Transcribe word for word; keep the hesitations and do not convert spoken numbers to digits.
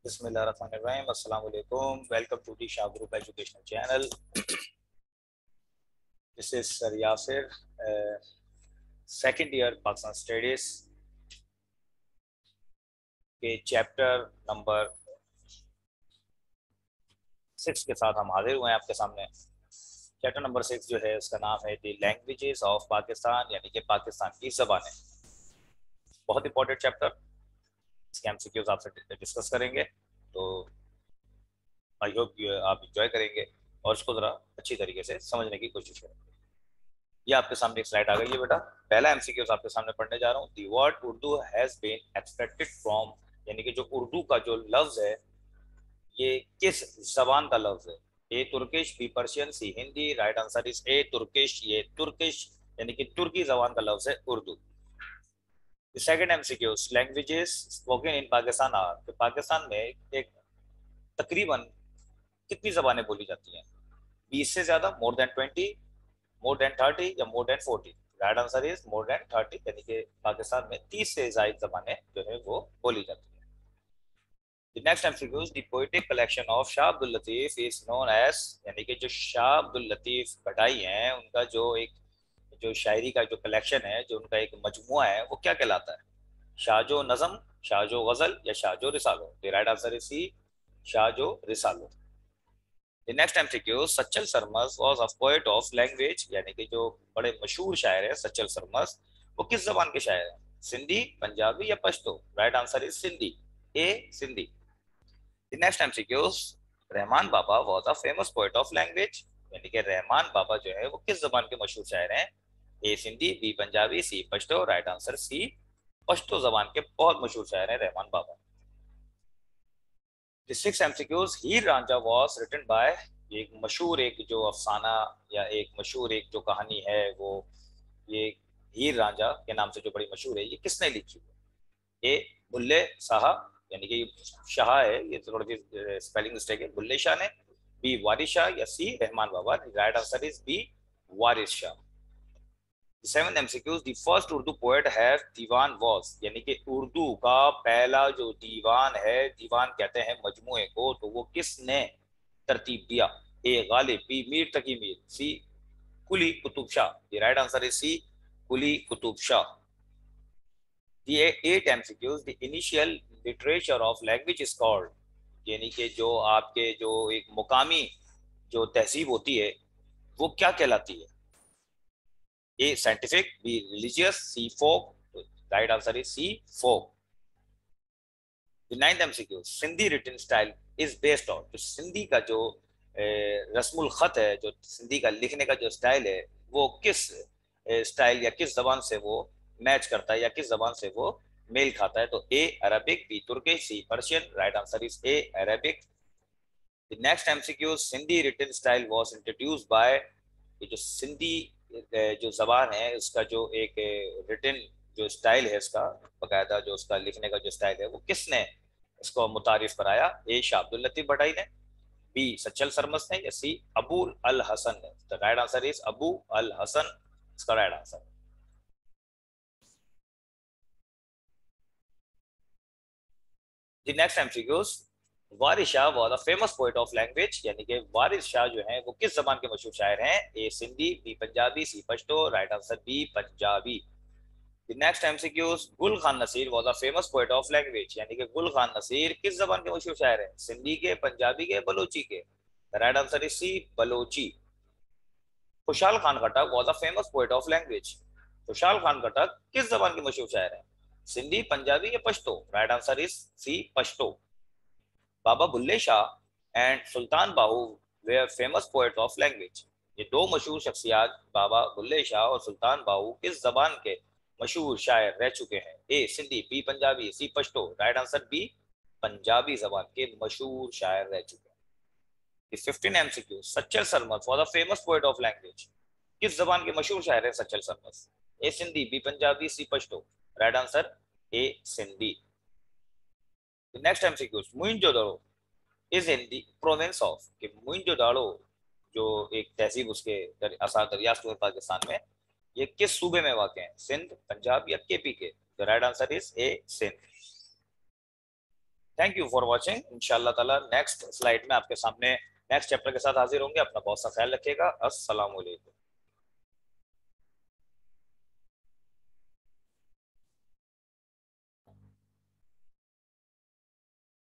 बिस्मिल्लाहिर्रहमानिर्रहीम। अस्सलाम वालेकुम। Welcome to the Shah group educational channel. This is sir Yasir, second year Pakistan studies के चैप्टर नंबर सिक्स के साथ हम हाजिर हुए हैं आपके सामने। चैप्टर नंबर सिक्स जो है उसका नाम है दी लैंग्वेजेस ऑफ पाकिस्तान, यानी कि पाकिस्तान की ज़बानें। बहुत इंपॉर्टेंट चैप्टर, इसके एमसीक्यूज आपसे डिस्कस करेंगे, तो आई होप आप इंजॉय करेंगे और इसको ज़रा अच्छी तरीके से समझने की कोशिश करेंगे। ये आपके सामने एक स्लाइड आ गई है बेटा। पहला एमसीक्यू आपके सामने पढ़ने जा रहा हूँ। The word Urdu has been extracted from, यानी कि जो उर्दू का जो लफ्ज है ये किस जबान का लफ्ज है। A Turkish, B Persian, C Hindi. Right answer is A Turkish. ये तुर्किश यानी कि तुर्की जबान का लफ्ज है Urdu. Second MCQ, languages spoken in Pakistan are, तो पाकिस्तान में एक तकरीबन कितनी जबानें बोली जाती हैं? बीस से ज्यादा, more than twenty, more than thirty या more than forty? Right answer is more than thirty, यानी कि पाकिस्तान में तीस से ज्यादा जबानें जो है वो बोली जाती है। The next M C Q is the poetic collection of Shah Abdul Latif is known as, यानी कि जो शाह अब्दुल लतीफ भटाई हैं उनका जो एक जो शायरी का जो कलेक्शन है, जो उनका एक मजमुआ है, वो क्या कहलाता है? शाहजो नज़म, शाहजो गजल या Shahjo Risalo? The right answer is C, Shahjo Risalo. The next MCQ, Sachal Sarmast was a poet of language, यानी कि जो बड़े मशहूर शायर है सच्चल सरमस, वो किस जबान के शायर हैं? सिंधी, पंजाबी या Pashto? Right answer is Sindhi, A Sindhi. The next MCQ, Rahman Baba was a famous poet of language, यानी कि रहमान बाबा जो है वो किस जबान के मशहूर शायर हैं? A Sindhi, B Punjabi, C Pashto? Right answer C, Pashto जबान के बहुत मशहूर शायर हैं रहमान बाबा। The six M C Qs, Heer Ranjha was written by, एक मशहूर एक जो अफसाना या एक मशहूर एक जो कहानी है वो ये हीर रांझा के नाम से जो बड़ी मशहूर है, ये किसने लिखी है? ए बुल्ले शाह, यानी कि शाह है, ये तो थोड़ी सी स्पेलिंग मिस्टेक है, बुल्ले शाह ने। बी वारिस शाह या C Rahman Baba? Right answer is B, Waris Shah. Seven MCQs, the first Urdu poet have diwan was, यानी कि उर्दू का पहला जो दीवान है, दीवान कहते हैं मजमुए को, तो वो किसने तरतीब दिया? A Ghalib, B Mir Taqi Mir, C Quli Qutub Shah? The right answer is C, Quli Qutub Shah. The eight MCQs, the initial literature of language is called, यानी कि जो आपके जो एक मुकामी जो तहजीब होती है वो क्या कहलाती है? A scientific, B religious, C folk? Right answer is C, folk. The ninth MCQ, Sindhi written style is based on, तो सिंधी का जो रस्मुल खत है, जो सिंधी का लिखने का जो स्टाइल है, वो किस स्टाइल या किस जबान से वो मैच करता है या किस जबान से वो मेल खाता है? तो A Arabic, B Turkish, C Persian? Right answer is A Arabic. The next MCQ, Sindhi written style was introduced by, ये जो सिंधी जो जबान है उसका जो एक रिटन जो स्टाइल है इसका बकायदा जो उसका लिखने का जो स्टाइल है वो किसने इसको मुतारिफ कराया? ए शाह अब्दुल लतीफ भटाई ने, बी सच्चल सरमस ने, या सी अबू अल हसन ने? The right answer is Abu al Hasan, इसका right answer. The next MCQs, Waris Shah was a famous poet of language, यानी कि वारिस शाह जो है वो किस जबान के मशहूर शायर हैं? A Sindhi, B Punjabi, C Pashto? Right answer B, Punjabi. The next MCQs, Gul Khan Nasir was a famous poet of language, यानी कि गुल खान नसीर किस जबान के मशहूर शायर हैं? सिंधी के, पंजाबी के, बलोची के? Right answer is C, Balochi. Khushal Khan Khattak was a famous poet of language, Khushal Khan Khattak किस जबान के मशहूर शायर हैं? सिंधी, पंजाबी या Pashto? Right answer is C, Pashto. Baba Bulleh Shah and Sultan Bahu were famous poet of language, ये दो मशहूर शख्सियात बाबा बुल्ले शाह और सुल्तान बाहू किस जबान के मशहूर शायर रह चुके हैं? A Sindhi, B Punjabi, C Pashto? Right answer B, Punjabi जबान के मशहूर शायर रह चुके हैं। Fifteen MCQ, Sachal Sarmast was a famous poet of language, किस जबान के मशहूर शायर है Sachal Sarmast? A Sindhi, B Punjabi, C Pashto? Right answer A Sindhi. Next MCQ, Mohenjodaro is in the province of, कि मोइंजोदाड़ो जो एक तहजीब उसके दर, आसार दरियाफ्त हुए पाकिस्तान में, ये किस सूबे में वाक़ है? सिंध, पंजाब या केपी के? The right answer is A Sindh. Thank you for watching. इंशाल्लाह ताला नेक्स्ट स्लाइड में आपके सामने नेक्स्ट चैप्टर के साथ हाजिर होंगे। अपना बहुत सा ख्याल रखिएगा। अस्सलाम वालेकुम।